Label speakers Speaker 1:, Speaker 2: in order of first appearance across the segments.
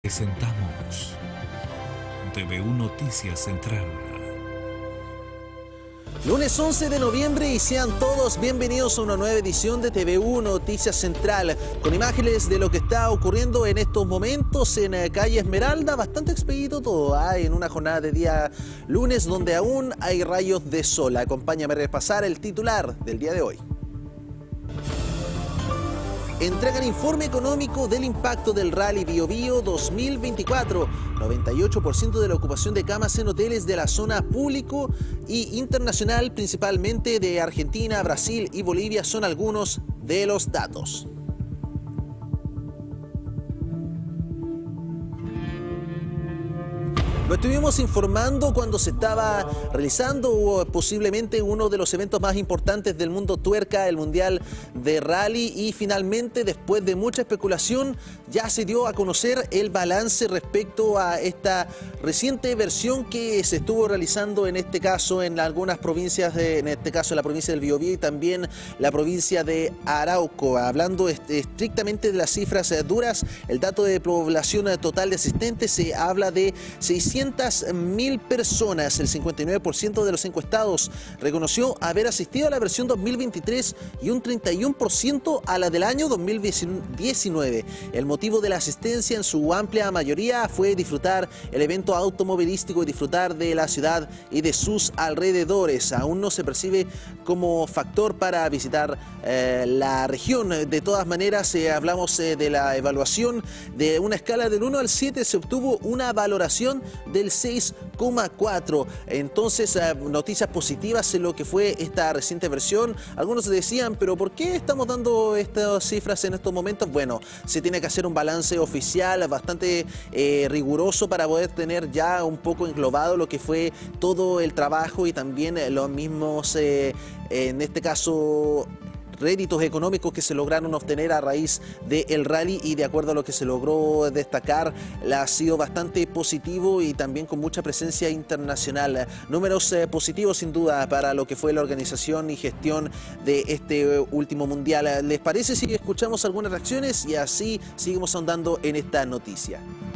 Speaker 1: Presentamos TVU Noticias Central.
Speaker 2: Lunes 11 de noviembre y sean todos bienvenidos a una nueva edición de TVU Noticias Central, con imágenes de lo que está ocurriendo en estos momentos en calle Esmeralda. Bastante expedito todo, en una jornada de día lunes donde aún hay rayos de sol. Acompáñame a repasar el titular del día de hoy. Entregan informe económico del impacto del Rally Bío Bío 2024. 98% de la ocupación de camas en hoteles de la zona público y internacional, principalmente de Argentina, Brasil y Bolivia, son algunos de los datos. Lo estuvimos informando cuando se estaba realizando posiblemente uno de los eventos más importantes del mundo tuerca, el Mundial de Rally, y finalmente, después de mucha especulación, ya se dio a conocer el balance respecto a esta reciente versión que se estuvo realizando en este caso en algunas provincias, en este caso la provincia del Biobío y también la provincia de Arauco. Hablando estrictamente de las cifras duras, el dato de población total de asistentes se habla de 600.000 personas. El 59% de los encuestados reconoció haber asistido a la versión 2023 y un 31% a la del año 2019. El motivo de la asistencia en su amplia mayoría fue disfrutar el evento automovilístico y disfrutar de la ciudad y de sus alrededores. Aún no se percibe como factor para visitar la región. De todas maneras, hablamos de la evaluación de una escala del 1 al 7, se obtuvo una valoración del 6,4. Entonces, noticias positivas en lo que fue esta reciente versión. Algunos decían, pero ¿por qué estamos dando estas cifras en estos momentos? Bueno, se tiene que hacer un balance oficial bastante riguroso para poder tener ya un poco englobado lo que fue todo el trabajo y también los mismos, en este caso, réditos económicos que se lograron obtener a raíz del rally, y de acuerdo a lo que se logró destacar, ha sido bastante positivo y también con mucha presencia internacional. Números positivos sin duda para lo que fue la organización y gestión de este último mundial. ¿Les parece si escuchamos algunas reacciones y así seguimos ahondando en esta noticia?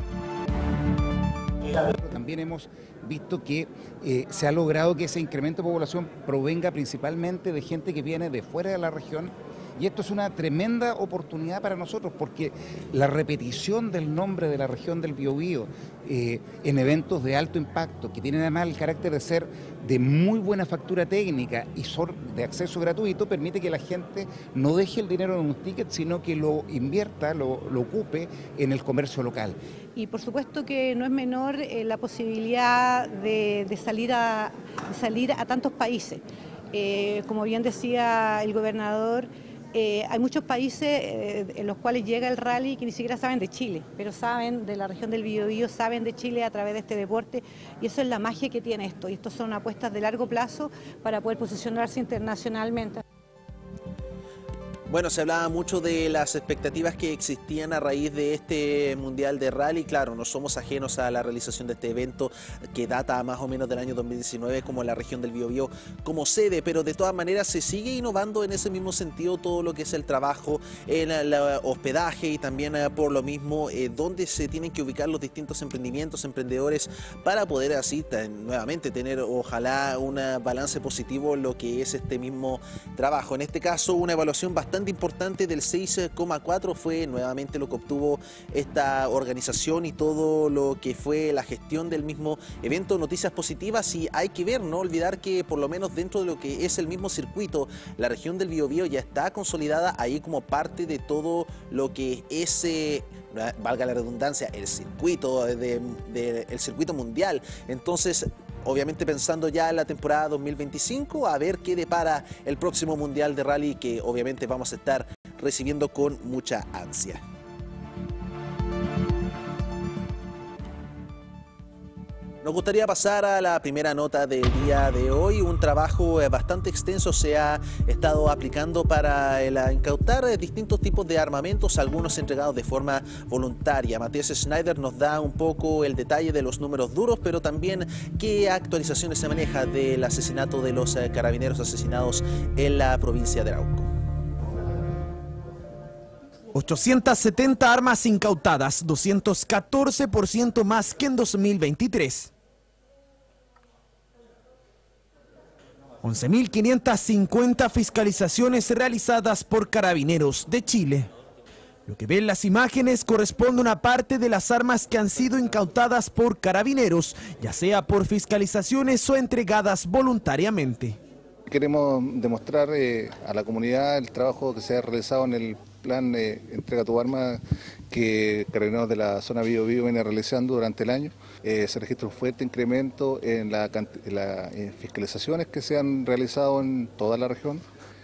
Speaker 3: También hemos visto que se ha logrado que ese incremento de población provenga principalmente de gente que viene de fuera de la región, y esto es una tremenda oportunidad para nosotros porque la repetición del nombre de la región del Biobío en eventos de alto impacto, que tienen además el carácter de ser de muy buena factura técnica y son de acceso gratuito, permite que la gente no deje el dinero en un ticket, sino que lo invierta, lo ocupe en el comercio local.
Speaker 4: Y por supuesto que no es menor la posibilidad de salir a tantos países. Como bien decía el gobernador, hay muchos países en los cuales llega el rally que ni siquiera saben de Chile, pero saben de la región del Biobío, saben de Chile a través de este deporte, y eso es la magia que tiene esto. Y estos son apuestas de largo plazo para poder posicionarse internacionalmente.
Speaker 2: Bueno, se hablaba mucho de las expectativas que existían a raíz de este Mundial de Rally. Claro, no somos ajenos a la realización de este evento que data más o menos del año 2019 como la región del Biobío como sede, pero de todas maneras se sigue innovando en ese mismo sentido todo lo que es el trabajo en el hospedaje y también por lo mismo donde se tienen que ubicar los distintos emprendimientos, emprendedores, para poder así nuevamente tener ojalá un balance positivo en lo que es este mismo trabajo. En este caso, una evaluación bastante importante del 6,4 fue nuevamente lo que obtuvo esta organización y todo lo que fue la gestión del mismo evento. Noticias positivas, y hay que ver, no olvidar que por lo menos dentro de lo que es el mismo circuito, la región del Biobío ya está consolidada ahí como parte de todo lo que es valga la redundancia, el circuito el circuito mundial. Entonces, obviamente pensando ya en la temporada 2025, a ver qué depara el próximo Mundial de Rally, que obviamente vamos a estar recibiendo con mucha ansia. Nos gustaría pasar a la primera nota del día de hoy. Un trabajo bastante extenso se ha estado aplicando para incautar distintos tipos de armamentos, algunos entregados de forma voluntaria. Matías Schneider nos da un poco el detalle de los números duros, pero también qué actualizaciones se maneja del asesinato de los carabineros asesinados en la provincia de Arauco.
Speaker 5: 870 armas incautadas, 214% más que en 2023. 11.550 fiscalizaciones realizadas por Carabineros de Chile. Lo que ven las imágenes corresponde a una parte de las armas que han sido incautadas por Carabineros, ya sea por fiscalizaciones o entregadas voluntariamente.
Speaker 6: Queremos demostrar a la comunidad el trabajo que se ha realizado en el plan Entrega tu arma que Carabineros de la zona Bío Bío viene realizando durante el año. Se registra un fuerte incremento en las fiscalizaciones que se han realizado en toda la región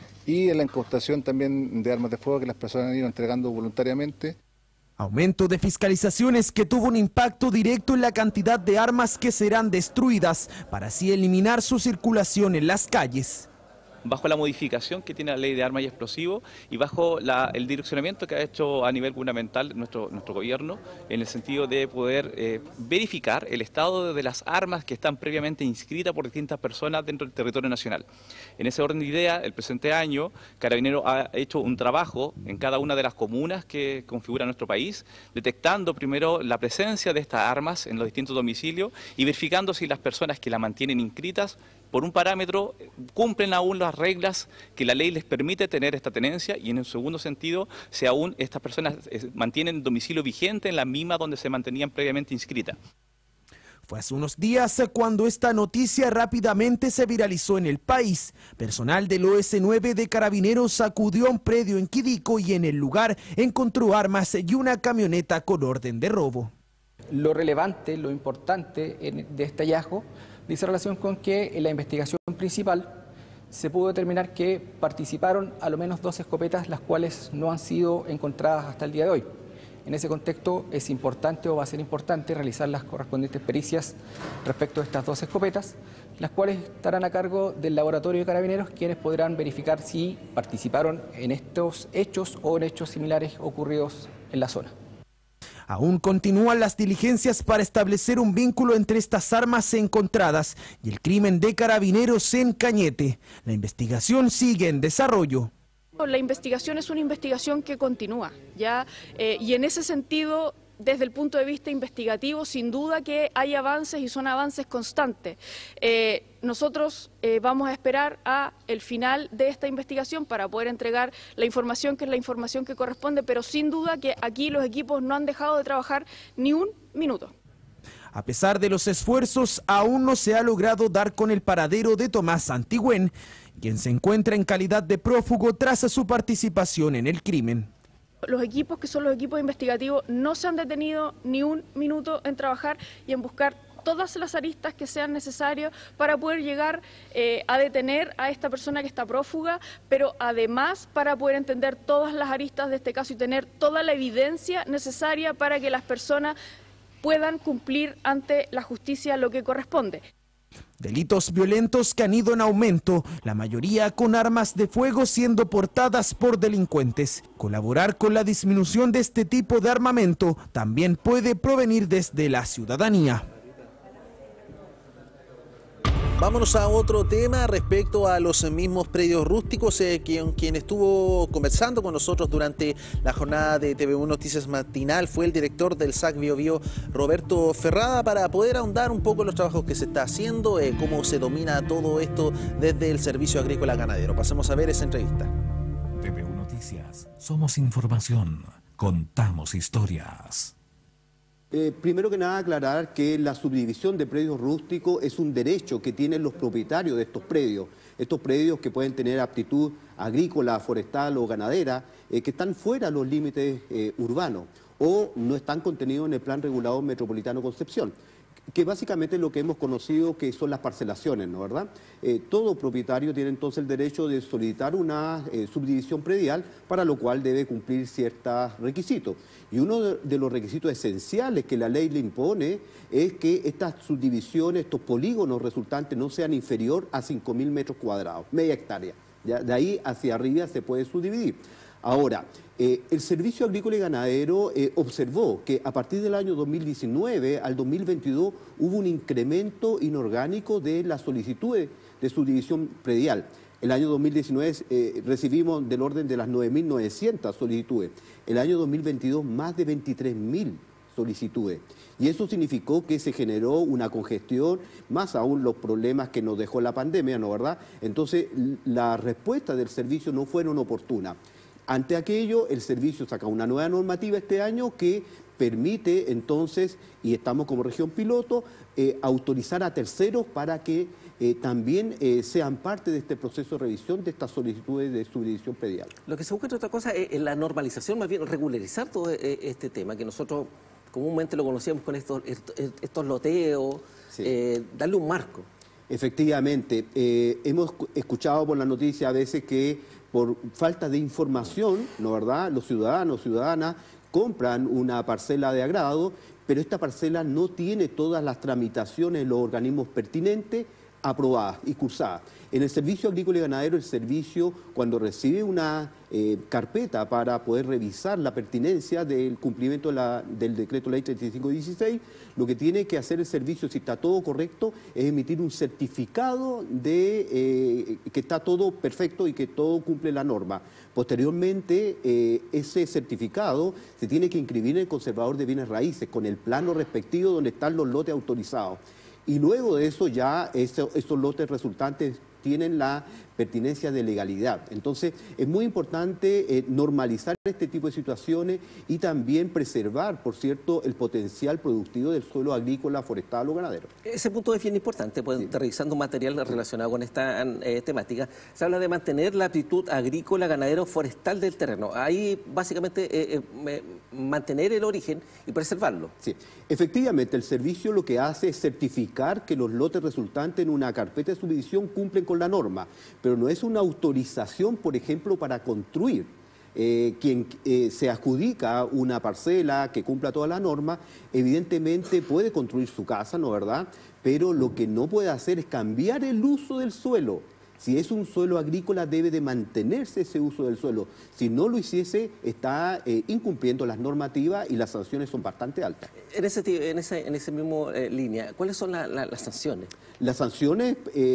Speaker 6: y en la incautación también de armas de fuego que las personas han ido entregando voluntariamente.
Speaker 5: Aumento de fiscalizaciones que tuvo un impacto directo en la cantidad de armas que serán destruidas para así eliminar su circulación en las calles.
Speaker 7: Bajo la modificación que tiene la ley de armas y explosivos y bajo el direccionamiento que ha hecho a nivel gubernamental nuestro gobierno en el sentido de poder verificar el estado de las armas que están previamente inscritas por distintas personas dentro del territorio nacional. En ese orden de idea, el presente año, Carabineros ha hecho un trabajo en cada una de las comunas que configuran nuestro país, detectando primero la presencia de estas armas en los distintos domicilios y verificando si las personas que la mantienen inscritas por un parámetro cumplen aún las reglas que la ley les permite tener esta tenencia y en el segundo sentido, si aún estas personas mantienen domicilio vigente en la misma donde se mantenían previamente inscritas.
Speaker 5: Fue hace unos días cuando esta noticia rápidamente se viralizó en el país. Personal del OS9 de Carabineros acudió a un predio en Quidico y en el lugar encontró armas y una camioneta con orden de robo.
Speaker 8: Lo relevante, lo importante de este hallazgo dice relación con que en la investigación principal se pudo determinar que participaron a lo menos 2 escopetas, las cuales no han sido encontradas hasta el día de hoy. En ese contexto es importante o va a ser importante realizar las correspondientes pericias respecto a estas 2 escopetas, las cuales estarán a cargo del laboratorio de Carabineros, quienes podrán verificar si participaron en estos hechos o en hechos similares ocurridos en la zona.
Speaker 5: Aún continúan las diligencias para establecer un vínculo entre estas armas encontradas y el crimen de Carabineros en Cañete. La investigación sigue en desarrollo.
Speaker 9: La investigación es una investigación que continúa, ¿ya? Y en ese sentido, desde el punto de vista investigativo, sin duda que hay avances y son avances constantes. Nosotros vamos a esperar a el final de esta investigación para poder entregar la información que es la información que corresponde, pero sin duda que aquí los equipos no han dejado de trabajar ni un minuto.
Speaker 5: A pesar de los esfuerzos, aún no se ha logrado dar con el paradero de Tomás Antigüén, quien se encuentra en calidad de prófugo tras su participación en el crimen.
Speaker 9: Los equipos que son los equipos investigativos no se han detenido ni un minuto en trabajar y en buscar todas las aristas que sean necesarias para poder llegar a detener a esta persona que está prófuga, pero además para poder entender todas las aristas de este caso y tener toda la evidencia necesaria para que las personas puedan cumplir ante la justicia lo que corresponde.
Speaker 5: Delitos violentos que han ido en aumento, la mayoría con armas de fuego siendo portadas por delincuentes. Colaborar con la disminución de este tipo de armamento también puede provenir desde la ciudadanía.
Speaker 2: Vámonos a otro tema respecto a los mismos predios rústicos, quien estuvo conversando con nosotros durante la jornada de TV1 Noticias Matinal fue el director del SAC Bío Bío, Roberto Ferrada, para poder ahondar un poco en los trabajos que se está haciendo, cómo se domina todo esto desde el Servicio Agrícola Ganadero. Pasemos a ver esa entrevista.
Speaker 1: TV1 Noticias, somos información, contamos historias.
Speaker 10: Primero que nada aclarar que la subdivisión de predios rústicos es un derecho que tienen los propietarios de estos predios que pueden tener aptitud agrícola, forestal o ganadera, que están fuera de los límites urbanos o no están contenidos en el Plan Regulador Metropolitano Concepción, que básicamente es lo que hemos conocido que son las parcelaciones, ¿no verdad? Todo propietario tiene entonces el derecho de solicitar una subdivisión predial, para lo cual debe cumplir ciertos requisitos. Y uno de los requisitos esenciales que la ley le impone es que estas subdivisiones, estos polígonos resultantes no sean inferior a 5.000 metros cuadrados, media hectárea. ¿Ya? De ahí hacia arriba se puede subdividir. Ahora, el Servicio Agrícola y Ganadero observó que a partir del año 2019 al 2022 hubo un incremento inorgánico de las solicitudes de subdivisión predial. El año 2019 recibimos del orden de las 9.900 solicitudes. El año 2022 más de 23.000 solicitudes. Y eso significó que se generó una congestión, más aún los problemas que nos dejó la pandemia, ¿no verdad? Entonces, las respuestas del servicio no fueron oportunas. Ante aquello, el servicio saca una nueva normativa este año que permite entonces, y estamos como región piloto, autorizar a terceros para que también sean parte de este proceso de revisión de estas solicitudes de subdivisión predial.
Speaker 11: Lo que se busca, entre otra cosa, es la normalización, más bien regularizar todo este tema, que nosotros comúnmente lo conocíamos con estos loteos, sí. Darle un marco.
Speaker 10: Efectivamente, hemos escuchado por la noticia a veces que por falta de información, ¿no verdad?, los ciudadanos, ciudadanas, compran una parcela de agrado, pero esta parcela no tiene todas las tramitaciones en los organismos pertinentes aprobadas y cursadas. En el Servicio Agrícola y Ganadero, el servicio, cuando recibe una carpeta para poder revisar la pertinencia del cumplimiento del Decreto Ley 3516, lo que tiene que hacer el servicio, si está todo correcto, es emitir un certificado de que está todo perfecto y que todo cumple la norma. Posteriormente, ese certificado se tiene que inscribir en el conservador de bienes raíces, con el plano respectivo donde están los lotes autorizados. Y luego de eso ya esos lotes resultantes tienen la pertinencia de legalidad. Entonces, es muy importante normalizar este tipo de situaciones y también preservar, por cierto, el potencial productivo del suelo agrícola, forestal o ganadero.
Speaker 11: Ese punto es bien importante, pues, sí. Revisando material relacionado con esta temática, se habla de mantener la aptitud agrícola, ganadero, forestal del terreno. Ahí, básicamente, mantener el origen y preservarlo.
Speaker 10: Sí, efectivamente, el servicio lo que hace es certificar que los lotes resultantes en una carpeta de subdivisión cumplen con la norma, pero no es una autorización, por ejemplo, para construir. Quien se adjudica una parcela que cumpla toda la norma, evidentemente puede construir su casa, ¿no verdad? Pero lo que no puede hacer es cambiar el uso del suelo. Si es un suelo agrícola, debe de mantenerse ese uso del suelo. Si no lo hiciese, está incumpliendo las normativas y las sanciones son bastante altas.
Speaker 11: En ese mismo línea, ¿cuáles son las sanciones?
Speaker 10: Las sanciones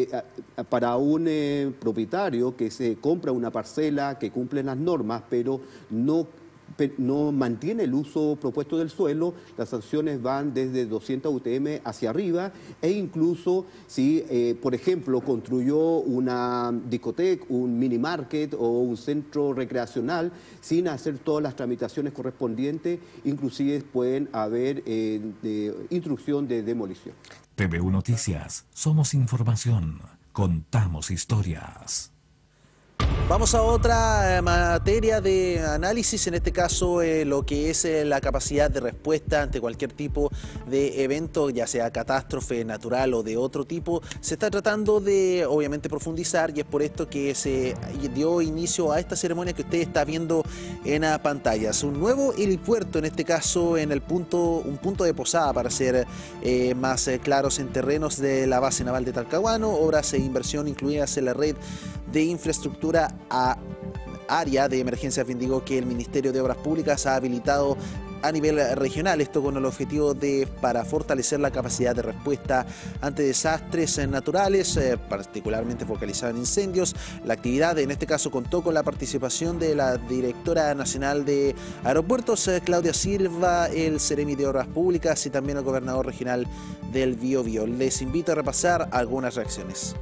Speaker 10: para un propietario que se compra una parcela que cumple las normas, pero no mantiene el uso propuesto del suelo, las sanciones van desde 200 UTM hacia arriba, e incluso si, por ejemplo, construyó una discoteca, un mini market o un centro recreacional sin hacer todas las tramitaciones correspondientes, inclusive pueden haber instrucción de demolición.
Speaker 1: TVU Noticias, somos información, contamos historias.
Speaker 2: Vamos a otra materia de análisis, en este caso lo que es la capacidad de respuesta ante cualquier tipo de evento, ya sea catástrofe natural o de otro tipo. Se está tratando de, obviamente, profundizar, y es por esto que se dio inicio a esta ceremonia que usted está viendo en pantallas. Un nuevo helipuerto, en este caso en un punto de posada, para ser más claros, en terrenos de la base naval de Talcahuano, obras e inversión incluidas en la red de infraestructura a área de emergencias, bien digo, que el Ministerio de Obras Públicas ha habilitado a nivel regional, esto con el objetivo para fortalecer la capacidad de respuesta ante desastres naturales, particularmente focalizada en incendios. La actividad, en este caso, contó con la participación de la Directora Nacional de Aeropuertos, Claudia Silva, el Seremi de Obras Públicas y también el Gobernador Regional del Biobío. Les invito a repasar algunas reacciones.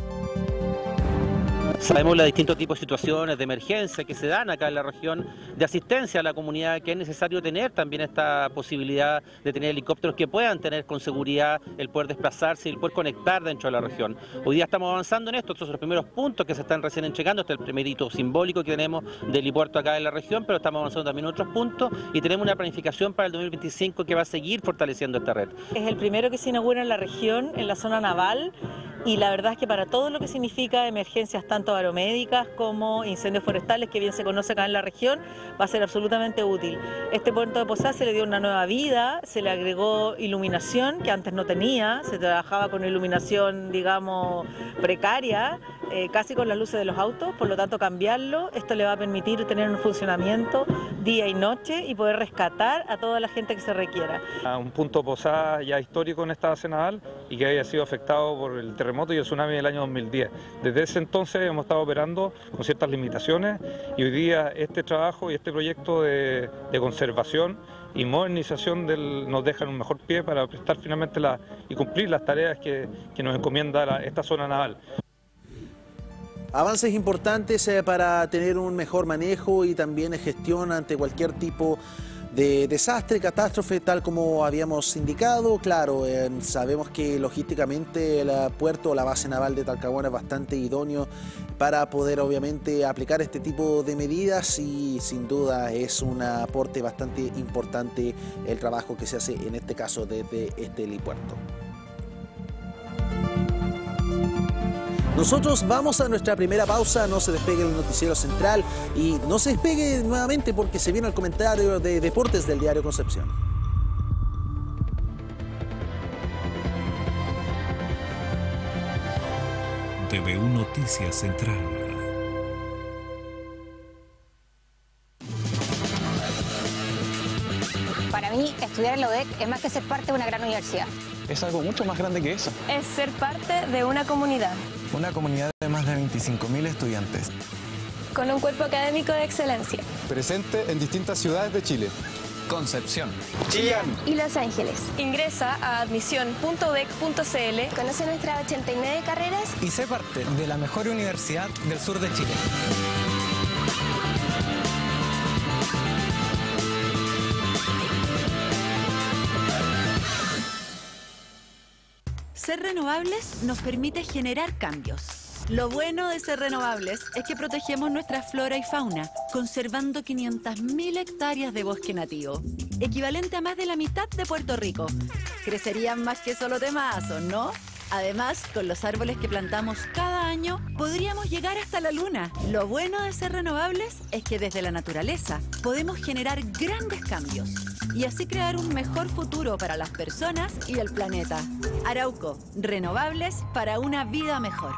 Speaker 12: Sabemos los distintos tipos de situaciones de emergencia que se dan acá en la región, de asistencia a la comunidad, que es necesario tener también esta posibilidad de tener helicópteros que puedan tener con seguridad el poder desplazarse y el poder conectar dentro de la región. Hoy día estamos avanzando en esto, estos son los primeros puntos que se están recién entregando, este es el primer hito simbólico que tenemos del helipuerto acá en la región, pero estamos avanzando también en otros puntos y tenemos una planificación para el 2025 que va a seguir fortaleciendo esta red.
Speaker 13: Es el primero que se inaugura en la región, en la zona naval, y la verdad es que para todo lo que significa emergencias tanto aeromédicas como incendios forestales, que bien se conoce acá en la región, va a ser absolutamente útil. Este puerto de Posada se le dio una nueva vida, se le agregó iluminación que antes no tenía, se trabajaba con iluminación, digamos, precaria, casi con las luces de los autos, por lo tanto cambiarlo, esto le va a permitir tener un funcionamiento día y noche y poder rescatar a toda la gente que se requiera.
Speaker 14: A un punto posada ya histórico en esta base naval y que había sido afectado por el terremoto y el tsunami del año 2010. Desde ese entonces hemos estado operando con ciertas limitaciones y hoy día este trabajo y este proyecto de conservación y modernización nos dejan un mejor pie para prestar finalmente y cumplir las tareas que nos encomienda esta zona naval.
Speaker 2: Avances importantes para tener un mejor manejo y también gestión ante cualquier tipo de desastre, catástrofe, tal como habíamos indicado. Claro, sabemos que logísticamente el puerto o la base naval de Talcahuano es bastante idóneo para poder obviamente aplicar este tipo de medidas y sin duda es un aporte bastante importante el trabajo que se hace en este caso desde este helipuerto. Nosotros vamos a nuestra primera pausa, no se despegue el noticiero central y no se despegue nuevamente porque se viene el comentario de deportes del diario Concepción.
Speaker 1: TVU Noticias Central.
Speaker 15: Para mí, estudiar en la UDEC es más que ser parte de una gran universidad.
Speaker 16: Es algo mucho más grande que eso.
Speaker 17: Es ser parte de una comunidad.
Speaker 16: Una comunidad de más de 25.000 estudiantes.
Speaker 17: Con un cuerpo académico de excelencia.
Speaker 16: Presente en distintas ciudades de Chile. Concepción,
Speaker 17: Chillán y Los Ángeles. Ingresa a admisión.udec.cl.
Speaker 15: Conoce nuestras 89 carreras.
Speaker 16: Y sé parte de la mejor universidad del sur de Chile.
Speaker 18: Ser renovables nos permite generar cambios. Lo bueno de ser renovables es que protegemos nuestra flora y fauna, conservando 500.000 hectáreas de bosque nativo, equivalente a más de la mitad de Puerto Rico. Crecerían más que solo temazos, ¿no? Además, con los árboles que plantamos cada año, podríamos llegar hasta la luna. Lo bueno de ser renovables es que desde la naturaleza podemos generar grandes cambios y así crear un mejor futuro para las personas y el planeta. Arauco, renovables para una vida mejor.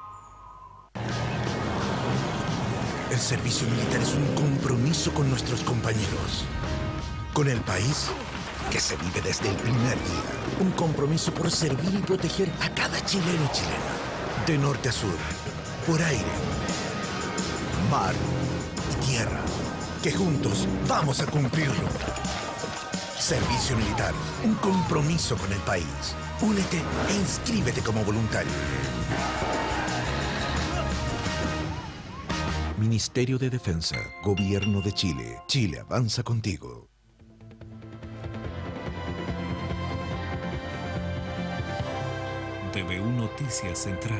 Speaker 19: El servicio militar es un compromiso con nuestros compañeros, con el país que se vive desde el primer día. Un compromiso por servir y proteger a cada chileno y chilena, de norte a sur, por aire, mar y tierra, que juntos vamos a cumplirlo. Servicio militar, un compromiso con el país. Únete e inscríbete como voluntario. Ministerio de Defensa, Gobierno de Chile. Chile avanza contigo.
Speaker 1: TVU Noticias Central.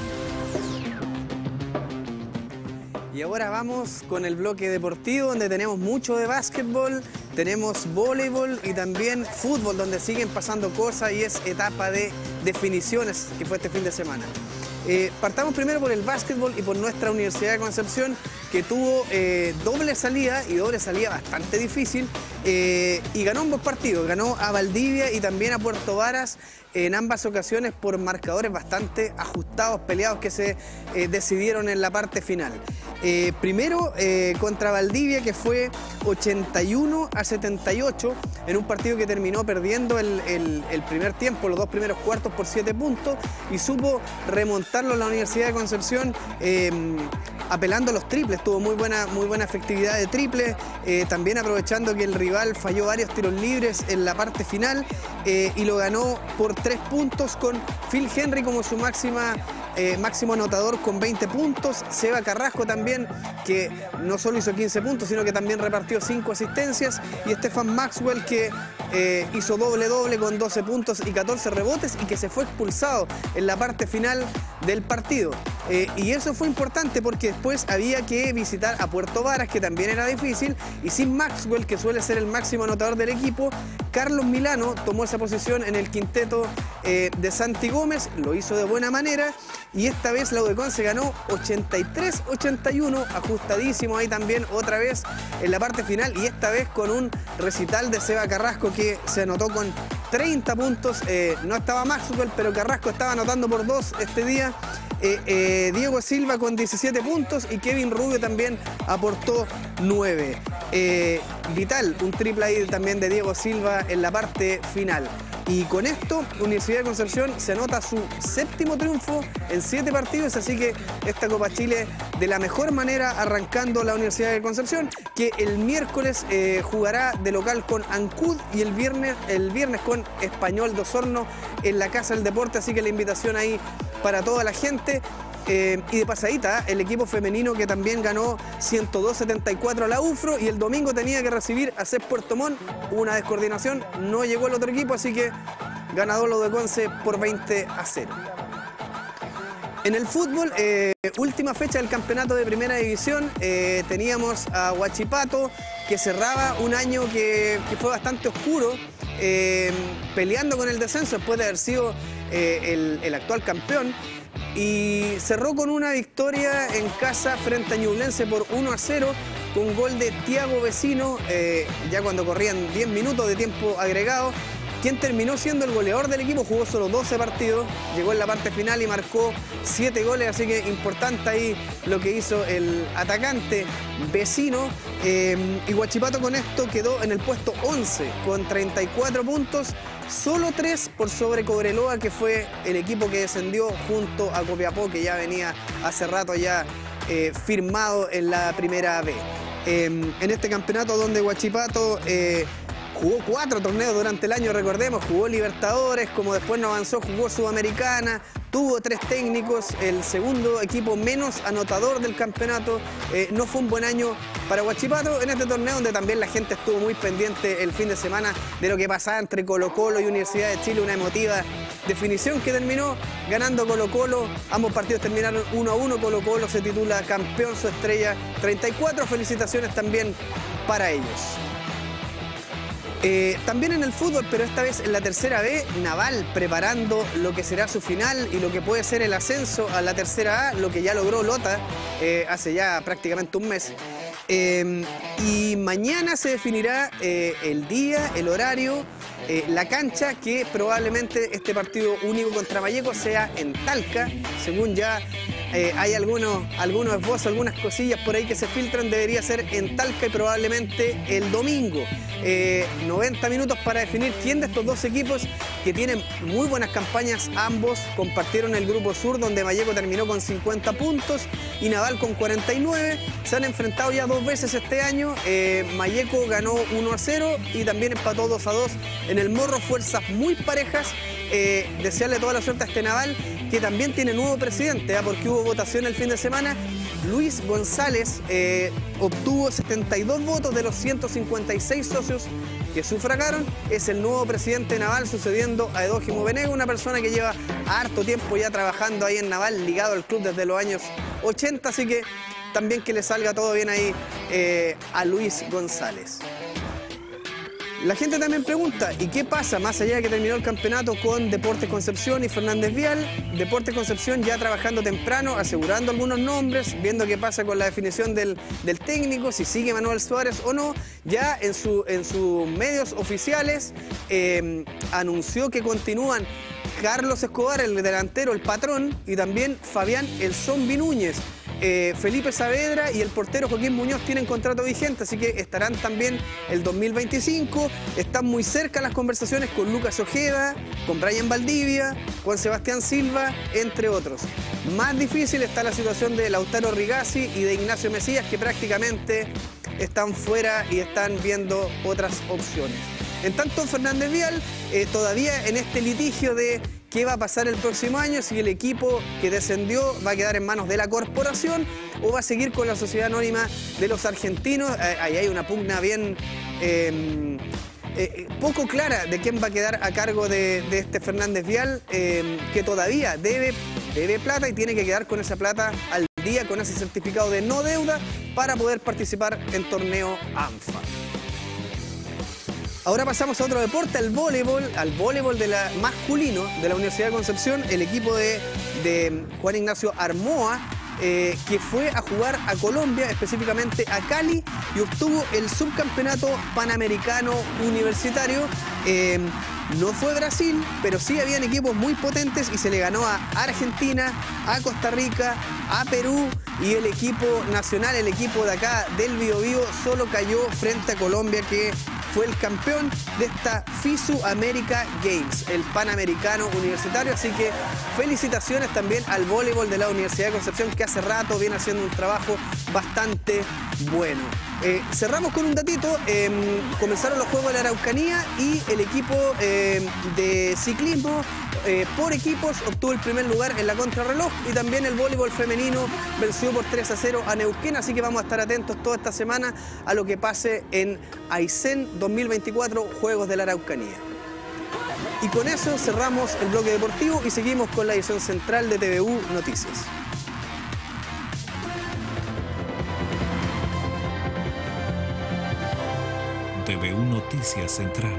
Speaker 20: Y ahora vamos con el bloque deportivo, donde tenemos mucho de básquetbol, tenemos voleibol y también fútbol, donde siguen pasando cosas y es etapa de definiciones, que fue este fin de semana. Partamos primero por el básquetbol y por nuestra Universidad de Concepción, que tuvo doble salida bastante difícil y ganó ambos partidos. Ganó a Valdivia y también a Puerto Varas en ambas ocasiones por marcadores bastante ajustados, peleados, que se decidieron en la parte final. Primero contra Valdivia, que fue 81-78 en un partido que terminó perdiendo el primer tiempo, los dos primeros cuartos, por 7 puntos, y supo remontarlo la Universidad de Concepción apelando a los triples. Tuvo muy buena efectividad de triples, también aprovechando que el rival falló varios tiros libres en la parte final y lo ganó por 3 puntos, con Phil Henry como su máximo anotador con 20 puntos, Seba Carrasco también, que no solo hizo 15 puntos, sino que también repartió 5 asistencias, y Stephen Maxwell, que hizo doble con 12 puntos y 14 rebotes, y que se fue expulsado en la parte final del partido. Y eso fue importante porque después había que visitar a Puerto Varas, que también era difícil, y sin Maxwell, que suele ser el máximo anotador del equipo, Carlos Milano tomó esa posición en el quinteto de Santi Gómez, lo hizo de buena manera, y esta vez la UDECON se ganó 83-81, ajustadísimo ahí también otra vez en la parte final, y esta vez con un recital de Seba Carrasco, que se anotó con 30 puntos, no estaba Maxwell, pero Carrasco estaba anotando por 2 este día, Diego Silva con 17 puntos y Kevin Rubio también aportó 9. Vital, un triple ahí también de Diego Silva en la parte final. Y con esto, Universidad de Concepción se anota su 7º triunfo en 7 partidos, así que esta Copa Chile de la mejor manera arrancando la Universidad de Concepción, que el miércoles jugará de local con Ancud y el viernes con Español de Osorno en la Casa del Deporte, así que la invitación ahí para toda la gente. Y de pasadita, el equipo femenino que también ganó 102-74 a la UFRO y el domingo tenía que recibir a CEP Puerto Montt. Hubo una descoordinación, no llegó el otro equipo, así que ganador lo de Conce por 20-0. En el fútbol, última fecha del campeonato de primera división, teníamos a Huachipato que cerraba un año que fue bastante oscuro, peleando con el descenso después de haber sido el actual campeón. Y cerró con una victoria en casa frente a Ñublense por 1-0 con gol de Thiago Vecino, ya cuando corrían 10 minutos de tiempo agregado, quien terminó siendo el goleador del equipo, jugó solo 12 partidos, llegó en la parte final y marcó 7 goles, así que importante ahí lo que hizo el atacante Vecino. Y Huachipato con esto quedó en el puesto 11 con 34 puntos, solo 3 por sobre Cobreloa, que fue el equipo que descendió junto a Copiapó, que ya venía hace rato ya firmado en la primera B. En este campeonato donde Huachipato jugó 4 torneos durante el año, recordemos, jugó Libertadores, como después no avanzó, jugó Sudamericana, tuvo 3 técnicos, el segundo equipo menos anotador del campeonato. No fue un buen año para Huachipato en este torneo, donde también la gente estuvo muy pendiente el fin de semana de lo que pasaba entre Colo-Colo y Universidad de Chile, una emotiva definición que terminó ganando Colo-Colo. Ambos partidos terminaron 1-1, Colo-Colo se titula campeón, su estrella 34, felicitaciones también para ellos. También en el fútbol, pero esta vez en la tercera B, Naval preparando lo que será su final y lo que puede ser el ascenso a la tercera A, lo que ya logró Lota hace ya prácticamente un mes. Y mañana se definirá el día, el horario, la cancha, que probablemente este partido único contra Vallejo sea en Talca, según ya hay algunos esbozos, algunas cosillas por ahí que se filtran, debería ser en Talca y probablemente el domingo. 90 minutos para definir quién de estos dos equipos, que tienen muy buenas campañas, ambos compartieron el grupo sur, donde Vallejo terminó con 50 puntos y Naval con 49. Se han enfrentado ya 2 veces este año. Vallejo ganó 1-0 y también empató 2-2 en el Morro, fuerzas muy parejas. Desearle toda la suerte a este Naval, que también tiene nuevo presidente, porque hubo votación el fin de semana. Luis González obtuvo 72 votos de los 156 socios que sufragaron. Es el nuevo presidente de Naval, sucediendo a Edógimo Venego, una persona que lleva harto tiempo ya trabajando ahí en Naval, ligado al club desde los años 80, así que también que le salga todo bien ahí a Luis González. La gente también pregunta, ¿y qué pasa más allá de que terminó el campeonato con Deportes Concepción y Fernández Vial? Deportes Concepción ya trabajando temprano, asegurando algunos nombres, viendo qué pasa con la definición del técnico, si sigue Manuel Suárez o no. Ya en sus medios oficiales anunció que continúan Carlos Escobar, el delantero, el patrón, y también Fabián El Zombi Núñez. Felipe Saavedra y el portero Joaquín Muñoz tienen contrato vigente, así que estarán también el 2025. Están muy cerca las conversaciones con Lucas Ojeda, con Brian Valdivia, Juan Sebastián Silva, entre otros. Más difícil está la situación de Lautaro Rigazzi y de Ignacio Mesías, que prácticamente están fuera y están viendo otras opciones. En tanto, Fernández Vial, todavía en este litigio de qué va a pasar el próximo año, si el equipo que descendió va a quedar en manos de la corporación o va a seguir con la Sociedad Anónima de los Argentinos. Ahí hay una pugna bien poco clara de quién va a quedar a cargo de este Fernández Vial, que todavía debe plata y tiene que quedar con esa plata al día, con ese certificado de no deuda, para poder participar en torneo ANFA. Ahora pasamos a otro deporte, al voleibol masculino de la Universidad de Concepción. El equipo de Juan Ignacio Armoa, que fue a jugar a Colombia, específicamente a Cali, y obtuvo el subcampeonato panamericano universitario, No fue Brasil, pero sí habían equipos muy potentes y se le ganó a Argentina, a Costa Rica, a Perú, y el equipo nacional, el equipo de acá del Biobío, solo cayó frente a Colombia, que fue el campeón de esta FISU America Games, el Panamericano Universitario. Así que felicitaciones también al voleibol de la Universidad de Concepción, que hace rato viene haciendo un trabajo bastante bueno. Cerramos con un datito. Comenzaron los Juegos de la Araucanía y el equipo de ciclismo por equipos obtuvo el primer lugar en la contrarreloj, y también el voleibol femenino venció por 3-0 a Neuquén. Así que vamos a estar atentos toda esta semana a lo que pase en Aysén 2024 Juegos de la Araucanía. Y con eso cerramos el bloque deportivo y seguimos con la edición central de TVU Noticias.
Speaker 1: TVU Noticias Central.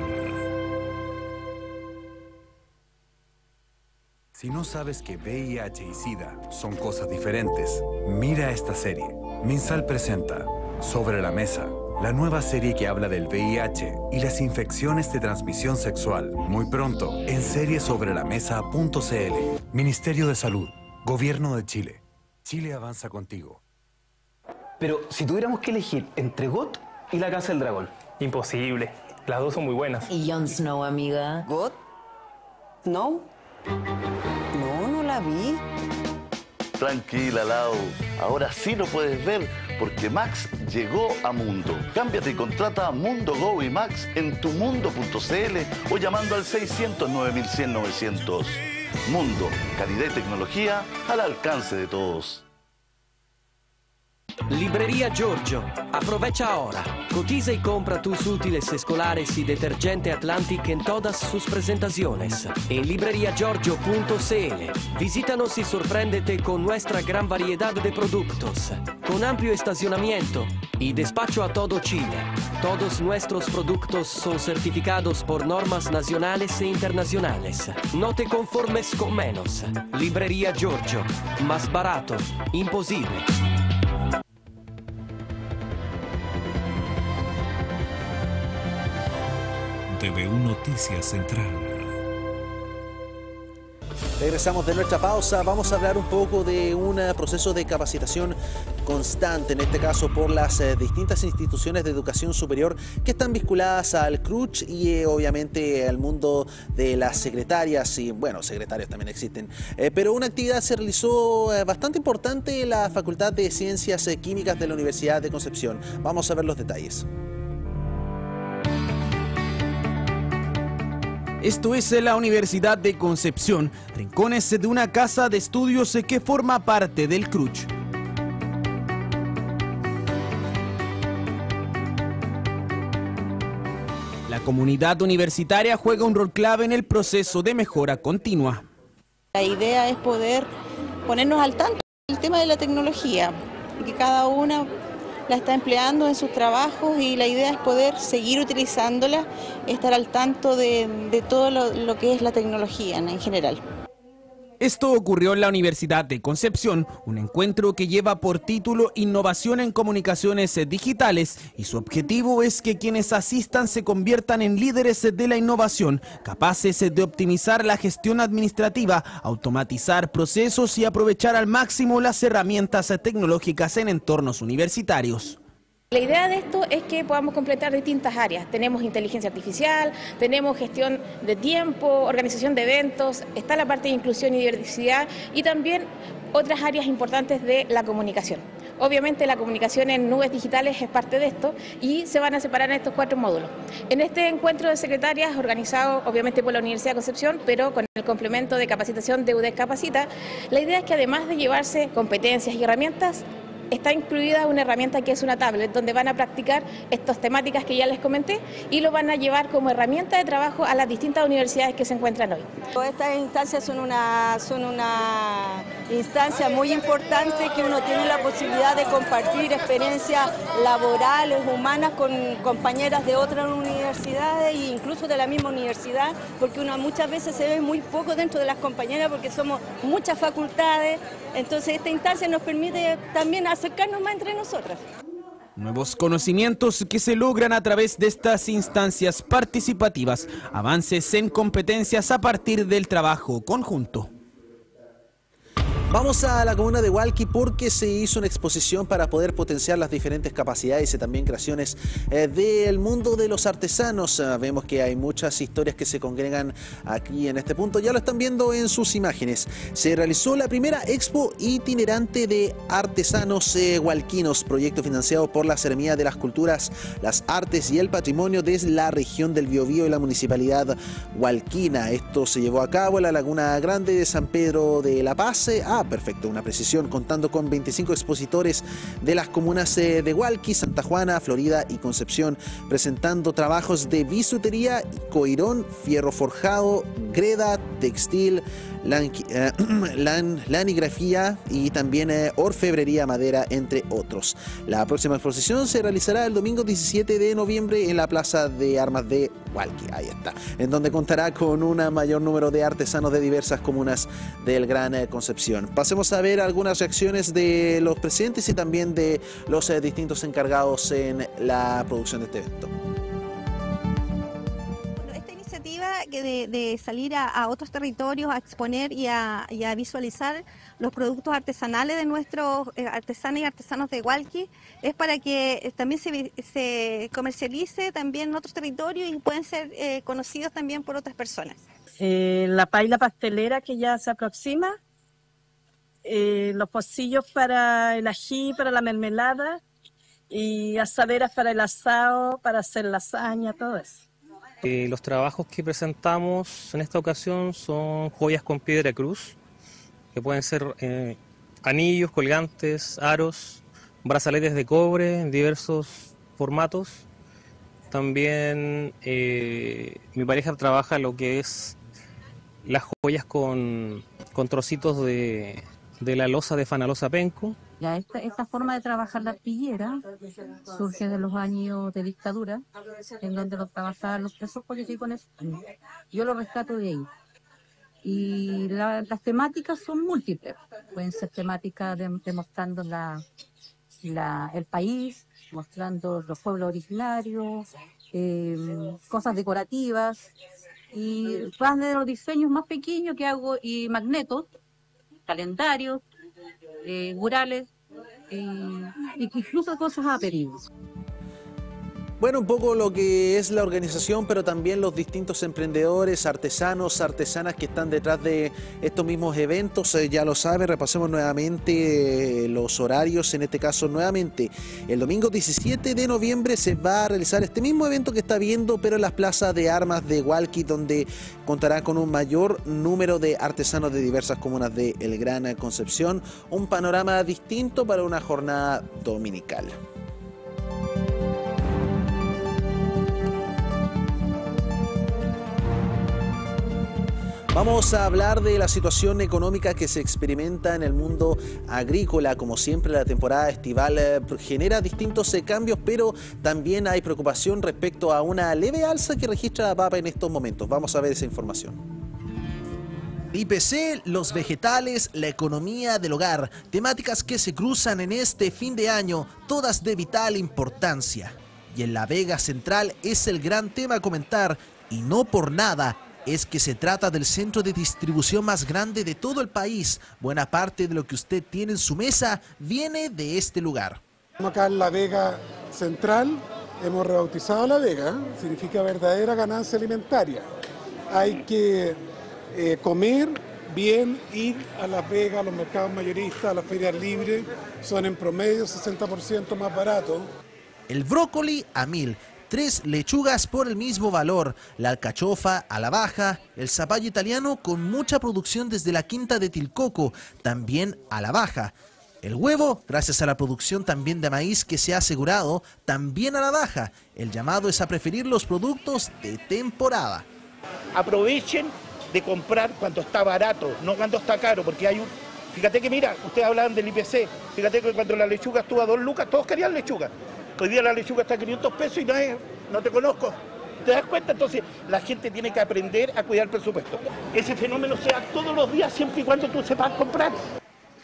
Speaker 21: Si no sabes que VIH y SIDA son cosas diferentes, mira esta serie. Minsal presenta Sobre la Mesa, la nueva serie que habla del VIH y las infecciones de transmisión sexual. Muy pronto, en seriesobrelamesa.cl. Ministerio de Salud, Gobierno de Chile. Chile avanza contigo.
Speaker 22: Pero si tuviéramos que elegir entre GOT y La Casa del Dragón.
Speaker 23: Imposible. Las dos son muy buenas.
Speaker 24: ¿Y Jon Snow, amiga?
Speaker 25: ¿God? ¿No? No la vi.
Speaker 26: Tranquila, Lau. Ahora sí lo puedes ver, porque Max llegó a Mundo. Cámbiate y contrata Mundo Go y Max en tumundo.cl o llamando al 600-9100-900. Mundo, calidad y tecnología al alcance de todos.
Speaker 27: Librería Giorgio, aprovecha ahora. Cotiza y compra tus útiles escolares y detergente Atlantic en todas sus presentaciones. En libreriagiorgio.cl. Visítanos y sorpréndete con nuestra gran variedad de productos, con amplio estacionamiento y despacho a todo Chile. Todos nuestros productos son certificados por normas nacionales e internacionales. No te conformes con menos. Librería Giorgio, más barato, imposible.
Speaker 1: TVU Noticias Central.
Speaker 2: Regresamos de nuestra pausa. Vamos a hablar un poco de un proceso de capacitación constante, en este caso por las distintas instituciones de educación superior que están vinculadas al CRUCH y obviamente al mundo de las secretarias, y bueno, secretarios también existen. Pero una actividad se realizó bastante importante en la Facultad de Ciencias Químicas de la Universidad de Concepción. Vamos a ver los detalles.
Speaker 5: Esto es la Universidad de Concepción, rincones de una casa de estudios que forma parte del CRUCH. La comunidad universitaria juega un rol clave en el proceso de mejora continua.
Speaker 28: La idea es poder ponernos al tanto del tema de la tecnología, y que cada una la está empleando en sus trabajos, y la idea es poder seguir utilizándola, estar al tanto de todo lo que es la tecnología en general.
Speaker 5: Esto ocurrió en la Universidad de Concepción, un encuentro que lleva por título Innovación en Comunicaciones Digitales, y su objetivo es que quienes asistan se conviertan en líderes de la innovación, capaces de optimizar la gestión administrativa, automatizar procesos y aprovechar al máximo las herramientas tecnológicas en entornos universitarios.
Speaker 29: La idea de esto es que podamos completar distintas áreas. Tenemos inteligencia artificial, tenemos gestión de tiempo, organización de eventos, está la parte de inclusión y diversidad, y también otras áreas importantes de la comunicación. Obviamente la comunicación en nubes digitales es parte de esto, y se van a separar en estos 4 módulos. En este encuentro de secretarias, organizado obviamente por la Universidad de Concepción, pero con el complemento de capacitación de UDEC Capacita, la idea es que además de llevarse competencias y herramientas, está incluida una herramienta que es una tablet, donde van a practicar estas temáticas que ya les comenté, y lo van a llevar como herramienta de trabajo a las distintas universidades que se encuentran hoy.
Speaker 25: Estas instancias son una instancia muy importante, que uno tiene la posibilidad de compartir experiencias laborales, humanas, con compañeras de otras universidades e incluso de la misma universidad, porque uno muchas veces se ve muy poco dentro de las compañeras porque somos muchas facultades. Entonces esta instancia nos permite también acercarnos más entre nosotras.
Speaker 5: Nuevos conocimientos que se logran a través de estas instancias participativas, avances en competencias a partir del trabajo conjunto.
Speaker 2: Vamos a la comuna de Hualqui porque se hizo una exposición para poder potenciar las diferentes capacidades y también creaciones del mundo de los artesanos. Vemos que hay muchas historias que se congregan aquí en este punto. Ya lo están viendo en sus imágenes. Se realizó la primera expo itinerante de artesanos hualquinos, proyecto financiado por la Seremía de las Culturas, las Artes y el Patrimonio desde la región del Biobío y la municipalidad hualquina. Esto se llevó a cabo en la Laguna Grande de San Pedro de la Paz. Perfecto, una precisión, contando con 25 expositores de las comunas de Hualqui, Santa Juana, Florida y Concepción, presentando trabajos de bisutería, coirón, fierro forjado, greda, textil, lanigrafía y también orfebrería, madera, entre otros. La próxima exposición se realizará el domingo 17 de noviembre en la Plaza de Armas de Hualqui, ahí está, en donde contará con un mayor número de artesanos de diversas comunas del Gran Concepción. Pasemos a ver algunas reacciones de los presentes y también de los distintos encargados en la producción de este evento.
Speaker 3: De salir a otros territorios a exponer y a visualizar los productos artesanales de nuestros artesanos y artesanos de Hualqui es para que también se comercialice también en otros territorios y pueden ser conocidos también por otras personas.
Speaker 4: La paila pastelera que ya se aproxima, los pocillos para el ají, para la mermelada y asaderas para el asado, para hacer lasaña, todo eso.
Speaker 23: Los trabajos que presentamos en esta ocasión son joyas con piedra cruz, que pueden ser anillos, colgantes, aros, brazaletes de cobre en diversos formatos. También mi pareja trabaja lo que es las joyas con trocitos de la loza de Fanalosa Penco.
Speaker 6: Ya esta forma de trabajar la arpillera surge de los años de dictadura, en donde lo trabajaban los presos políticos. Yo lo rescato de ahí. Y las temáticas son múltiples. Pueden ser temáticas demostrando el país, mostrando los pueblos originarios, cosas decorativas. Y van de los diseños más pequeños que hago y magnetos, calendarios, murales, incluso cosas a pedido.
Speaker 2: Bueno, un poco lo que es la organización, pero también los distintos emprendedores, artesanos, artesanas que están detrás de estos mismos eventos. Ya lo saben, repasemos nuevamente los horarios. En este caso, nuevamente, el domingo 17 de noviembre se va a realizar este mismo evento que está viendo, pero en las plazas de armas de Hualqui, donde contará con un mayor número de artesanos de diversas comunas de El Gran Concepción. Un panorama distinto para una jornada dominical. Vamos a hablar de la situación económica que se experimenta en el mundo agrícola. Como siempre, la temporada estival genera distintos cambios, pero también hay preocupación respecto a una leve alza que registra la papa en estos momentos. Vamos a ver esa información. IPC, los vegetales, la economía del hogar, temáticas que se cruzan en este fin de año, todas de vital importancia. Y en la Vega Central es el gran tema a comentar, y no por nada. Es que se trata del centro de distribución más grande de todo el país. Buena parte de lo que usted tiene en su mesa viene de este lugar.
Speaker 7: Acá en la Vega Central hemos rebautizado la Vega, significa verdadera ganancia alimentaria. Hay que comer bien, ir a Las Vegas, a los mercados mayoristas, a las ferias libres, son en promedio 60% más baratos.
Speaker 2: El brócoli a 1000. 3 lechugas por el mismo valor, la alcachofa a la baja, el zapallo italiano con mucha producción desde la quinta de Tilcoco, también a la baja. El huevo, gracias a la producción también de maíz que se ha asegurado, también a la baja. El llamado es a preferir los productos de temporada.
Speaker 8: Aprovechen de comprar cuando está barato, no cuando está caro, porque hay un... Fíjate que mira, ustedes hablaban del IPC, fíjate que cuando la lechuga estuvo a 2 lucas, todos querían lechuga. Hoy día la lechuga está a 500 pesos y no te conozco. ¿Te das cuenta? Entonces la gente tiene que aprender a cuidar el presupuesto. Ese fenómeno se da todos los días siempre y cuando tú sepas comprar.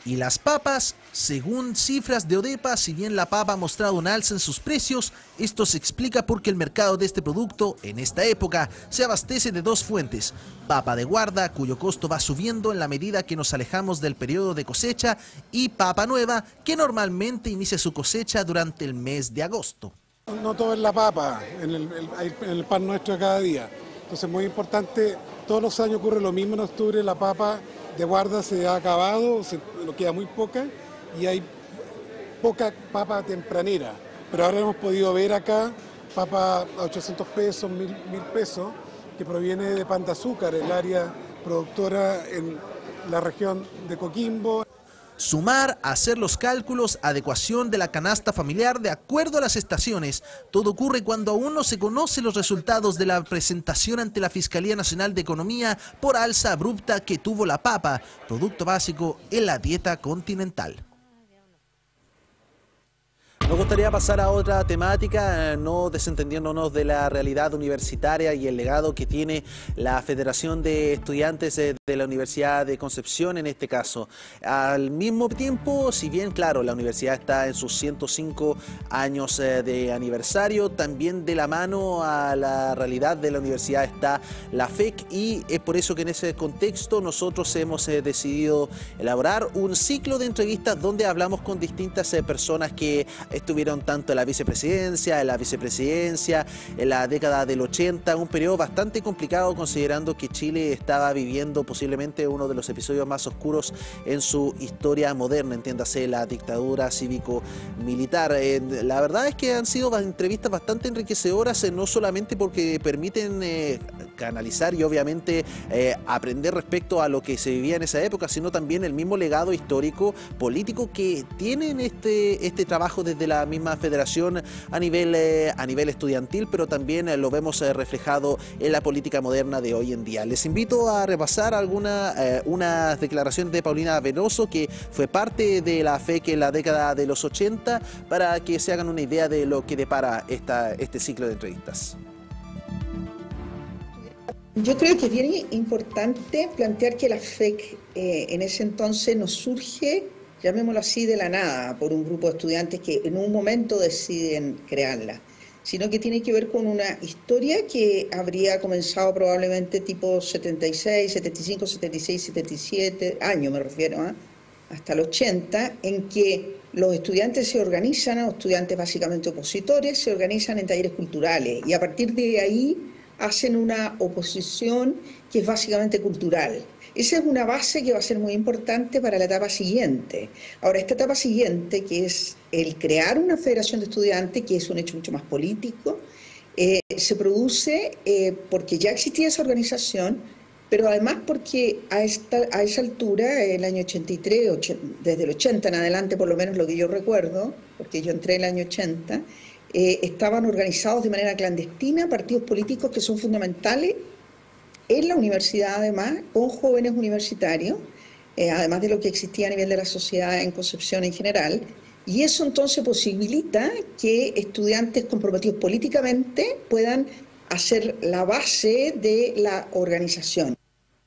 Speaker 2: Y las papas, según cifras de ODEPA, si bien la papa ha mostrado un alza en sus precios, esto se explica porque el mercado de este producto, en esta época, se abastece de dos fuentes. Papa de guarda, cuyo costo va subiendo en la medida que nos alejamos del periodo de cosecha, y papa nueva, que normalmente inicia su cosecha durante el mes de agosto.
Speaker 7: No todo es la papa, en el pan nuestro de cada día. Entonces es muy importante, todos los años ocurre lo mismo en octubre, la papa de guarda se ha acabado, nos queda muy poca y hay poca papa tempranera. Pero ahora hemos podido ver acá papa a 800 pesos, 1000 pesos, que proviene de Pan de Azúcar, el área productora en la región de Coquimbo.
Speaker 2: Sumar, hacer los cálculos, adecuación de la canasta familiar de acuerdo a las estaciones. Todo ocurre cuando aún no se conocen los resultados de la presentación ante la Fiscalía Nacional de Economía por alza abrupta que tuvo la papa, producto básico en la dieta continental. Nos gustaría pasar a otra temática, no desentendiéndonos de la realidad universitaria y el legado que tiene la Federación de Estudiantes de la Universidad de Concepción en este caso. Al mismo tiempo, si bien, claro, la universidad está en sus 105 años de aniversario, también de la mano a la realidad de la universidad está la FEC, y es por eso que en ese contexto nosotros hemos decidido elaborar un ciclo de entrevistas donde hablamos con distintas personas que estuvieron tanto en la vicepresidencia, en la década del 80, un periodo bastante complicado considerando que Chile estaba viviendo posiblemente uno de los episodios más oscuros en su historia moderna, entiéndase la dictadura cívico-militar. La verdad es que han sido entrevistas bastante enriquecedoras, no solamente porque permiten canalizar y obviamente aprender respecto a lo que se vivía en esa época, sino también el mismo legado histórico, político que tienen este trabajo desde la misma federación a nivel estudiantil, pero también lo vemos reflejado en la política moderna de hoy en día. Les invito a repasar unas declaraciones de Paulina Veloso, que fue parte de la FEC en la década de los 80, para que se hagan una idea de lo que depara este ciclo de entrevistas.
Speaker 9: Yo creo que es bien importante plantear que la FEC en ese entonces nos surge, llamémoslo así, de la nada, por un grupo de estudiantes que en un momento deciden crearla, sino que tiene que ver con una historia que habría comenzado probablemente tipo 76, 75, 76, 77 años, me refiero, hasta el 80, en que los estudiantes se organizan, o estudiantes básicamente opositores, se organizan en talleres culturales y a partir de ahí hacen una oposición que es básicamente cultural. Esa es una base que va a ser muy importante para la etapa siguiente. Ahora, esta etapa siguiente, que es el crear una federación de estudiantes, que es un hecho mucho más político, se produce porque ya existía esa organización, pero además porque a esa altura, el año 83, desde el 80 en adelante, por lo menos lo que yo recuerdo, porque yo entré en el año 80, estaban organizados de manera clandestina partidos políticos que son fundamentales en la universidad, además, con jóvenes universitarios, además de lo que existía a nivel de la sociedad en Concepción en general, y eso entonces posibilita que estudiantes comprometidos políticamente puedan hacer la base de la organización.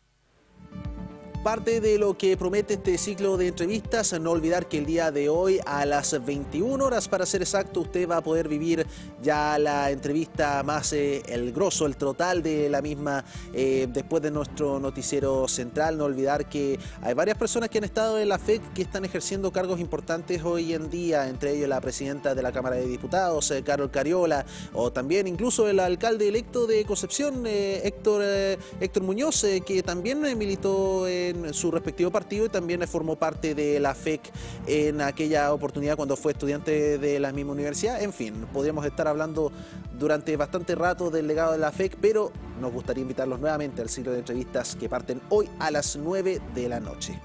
Speaker 2: Parte de lo que promete este ciclo de entrevistas, no olvidar que el día de hoy a las 21 horas, para ser exacto, usted va a poder vivir ya la entrevista más, el grosso, el total de la misma, después de nuestro noticiero central. No olvidar que hay varias personas que han estado en la FEC que están ejerciendo cargos importantes hoy en día, entre ellos la presidenta de la Cámara de Diputados, Carol Cariola, o también incluso el alcalde electo de Concepción, Héctor Muñoz, que también militó en su respectivo partido y también formó parte de la FEC en aquella oportunidad cuando fue estudiante de la misma universidad. En fin, podríamos estar hablando durante bastante rato del legado de la FEC, pero nos gustaría invitarlos nuevamente al ciclo de entrevistas que parten hoy a las 9 de la noche.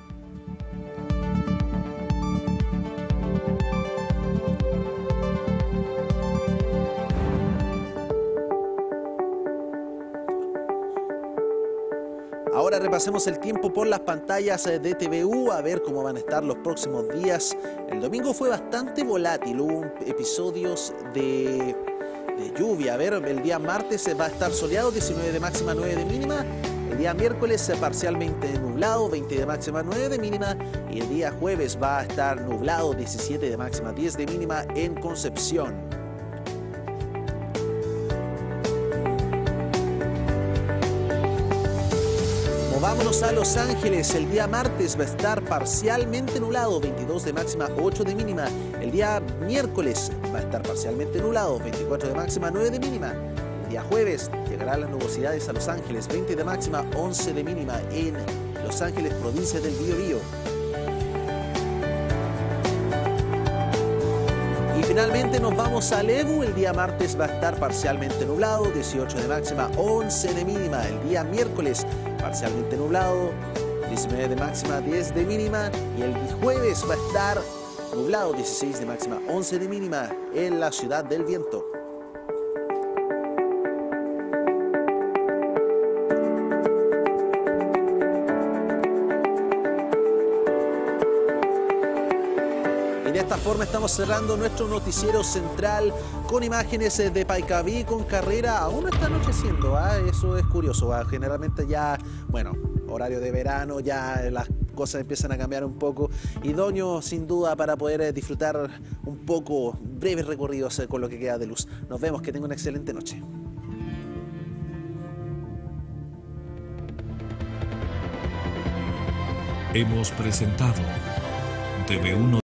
Speaker 2: Ahora repasemos el tiempo por las pantallas de TVU, a ver cómo van a estar los próximos días. El domingo fue bastante volátil, hubo episodios de lluvia. A ver, el día martes va a estar soleado, 19 de máxima, 9 de mínima. El día miércoles parcialmente nublado, 20 de máxima, 9 de mínima. Y el día jueves va a estar nublado, 17 de máxima, 10 de mínima en Concepción. Vámonos a Los Ángeles. El día martes va a estar parcialmente nublado, 22 de máxima, 8 de mínima. El día miércoles va a estar parcialmente nublado, 24 de máxima, 9 de mínima. El día jueves llegarán las nubosidades a Los Ángeles, 20 de máxima, 11 de mínima en Los Ángeles, provincia del Biobío. Y finalmente nos vamos a Lebu. El día martes va a estar parcialmente nublado, 18 de máxima, 11 de mínima. El día miércoles parcialmente nublado, 19 de máxima, 10 de mínima. Y el jueves va a estar nublado, 16 de máxima, 11 de mínima en la Ciudad del Viento. De esta forma estamos cerrando nuestro noticiero central con imágenes de Paikaví, con carrera. Aún no está anocheciendo, eso es curioso. Generalmente ya, bueno, horario de verano, ya las cosas empiezan a cambiar un poco. Idóneo sin duda para poder disfrutar un poco breves recorridos con lo que queda de luz. Nos vemos, que tengan una excelente noche.
Speaker 1: Hemos presentado TV1